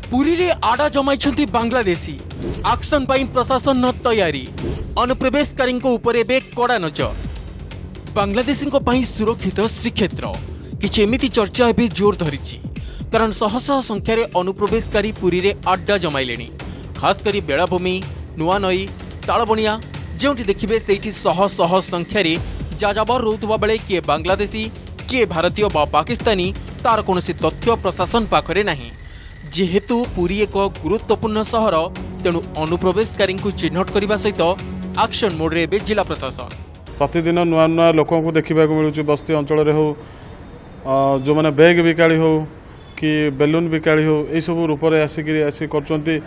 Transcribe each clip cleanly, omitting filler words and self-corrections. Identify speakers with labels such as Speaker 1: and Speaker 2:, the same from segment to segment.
Speaker 1: पुरी रे आड़ा जमाई बांग्लादेशी एक्शन पाई प्रशासन न तैयारी अनुप्रवेशकारी उपरे बे कड़ा नजर बांग्लादेशी सुरक्षित श्रीक्षेत्र किछि एमिति चर्चा एबे जोर धरी कारण शह शह संख्यार अनुप्रवेशकारी पुरी रे आड्डा जमाइले खास करी बेलाभूमि नुआ नई तालबणिया जोटी देखिबे सेठी शह शह संख्यार जाजाबर रोथुवा बेले किए बांग्लादेशी किए भारतीय बा पाकिस्तानी तार कोनोसी तथ्य प्रशासन पाखरे नहीं जेहेतु पुरी एक गुरुत्वपूर्ण सहर तेणु अनुप्रवेशकारी चिन्हट करने सहित एक्शन मोड रे जिला प्रशासन
Speaker 2: प्रतिदिन नुआ नुआ लोक देखा मिलूँ बस्ती अंचल हो जो मैंने बैग बिकाड़ी हो कि बेलून बिकाड़ी हो यही सब रूप में आसिक कर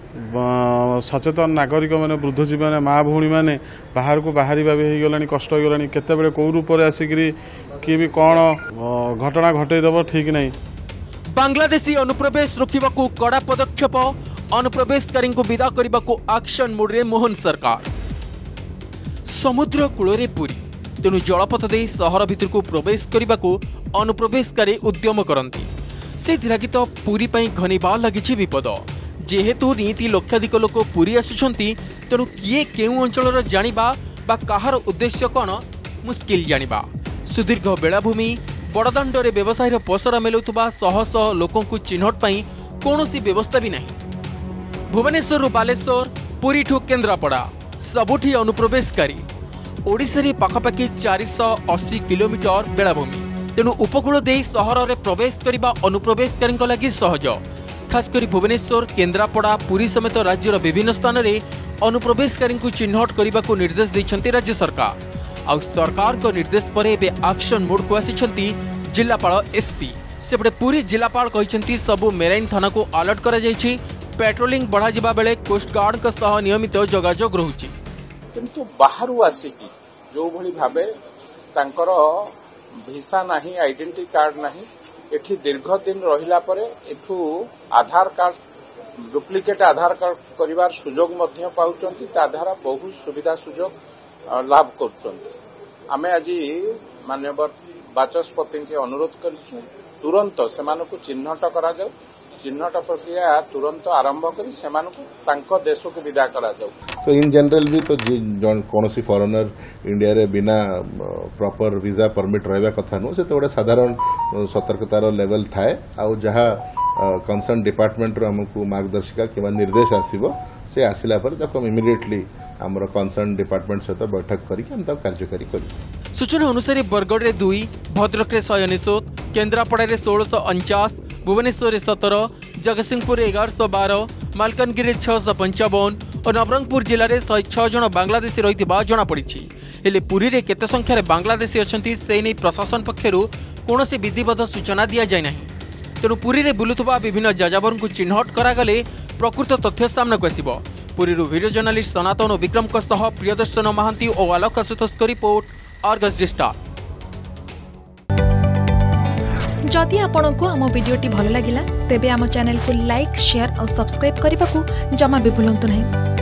Speaker 2: सचेतन नागरिक मैंने वृद्धजीवी मैंने माँ भौणी मैंने बाहर को बाहर भी होगला कष्ट होगला केत कौ रूप में आसिक किए भी कौन घटना घटेदेव ठीक नहीं।
Speaker 1: बांग्लादेशी अनुप्रवेश रोकने को कड़ा पदक्षेप अनुप्रवेशकारी विदा करने को एक्शन मोड रे मोहन सरकार समुद्र कूल रे पुरी तेणु जलपथ दे सहर भितर को प्रवेश करने को अनुप्रवेशकारी उद्यम करती से लगी तो पुरी घनीबा लगी विपद जेहेतु नीति लक्षाधिक लोक पुरी आसुंच तेणु किए केउ अंचल जानिबा बा कहार उद्देश्य कौन मुस्किल जानिबा सुदीर्घ बेलाभूमि बड़दाण्डे व्यवसाय पसरा मेलुवा शह शह लोक चिन्हट पाई कौनसी व्यवस्था भी नहीं। भुवनेश्वर बालेश्वर पुरी ठू केन्द्रापड़ा सबुठी अनुप्रवेशकारी ओडिशा रे पाखापाखि 480 किलोमीटर बेलाभूमि तेणु उपकूल दे सहर में प्रवेश करने अनुप्रवेशकारी लगी सहज खासकर भुवनेश्वर केन्द्रापड़ा पुरी समेत राज्यर विभिन्न स्थान में अनुप्रवेशकारी चिन्हट करने को निर्देश देते राज्य सरकार आउ सरकार को निर्देश पर एबे एक्शन मोड को आसी जिलापाल एसपी सेपटे पुरी जिलापाल कहते सबु मेराइन थाना को अलर्ट करा जायछि पेट्रोलिंग बढ़ा जिबा बेले कोस्टगार्ड का सह नियमित जोगाजोग रहुछि
Speaker 3: किंतु बाहरु आसिकी जो भली भाबे तांकर भिसा नाही आइडेंटिटी कार्ड नाही एठी दीर्घ दिन रहिला परे एठू Aadhaar card duplicate Aadhaar card करिवार सुजोग मध्य पाउचंती ता द्वारा बहुत सुविधा सुजोग लाभ करचंती आमे आज माननीय बाचस्पति के अनुरोध करिछु तुरंत सेमानकु चिन्हट करा जाऊ चिन्हट प्रक्रिया तुरंत आरंभ करी सेमानकु तांको देश को विदा करा जाऊ।
Speaker 4: तो इन जनरल भी तो कौन सी फॉरेनर इंडिया रे बिना प्रॉपर वीजा परमिट रहबा कथा नु से तो गोटे साधारण सतर्कतार लेवल थाए आ जहाँ कंसर्न डिपार्टमेंट रो हमकु मार्गदर्शिका किबा निर्देश आसीबो से आसिला पर तक इमिडिएटली हमर कंसर्न डिपार्टमेंट सहित बैठक करी हम तक कार्यकारी करी।
Speaker 1: सूचना अनुसार बरगढ़ रे 2 भद्रक रे 199 केन्द्रापड़ा रे 1649 भुवनेश्वर 17 जगतसिंहपुर 1112 मालकानगिरी 655 और नवरंगपुर जिले में 106 जन बांग्लादेशी रही जमापड़ी हेले पुरी रे केते संख्यार बांग्लादेशी अच्छी से नहीं प्रशासन पक्षर कौन विधिवत सूचना दि जाए ना तेणु पुरी रे बुलुवा विभिन्न जाजाबर को चिन्हट करागले प्रकृत तथ्य सामना को आसिबो। पुरी वीडियो जर्नालीस्ट सनातन और विक्रम प्रियदर्शन महांती और आलोक आशुतोष को रिपोर्ट आर्गस डिजिटल।
Speaker 5: जदि आपंक आम भिडी भल लगा तेब आम चैनल को लाइक शेयर और सब्सक्राइब करने को जमा भी भूलु नहीं।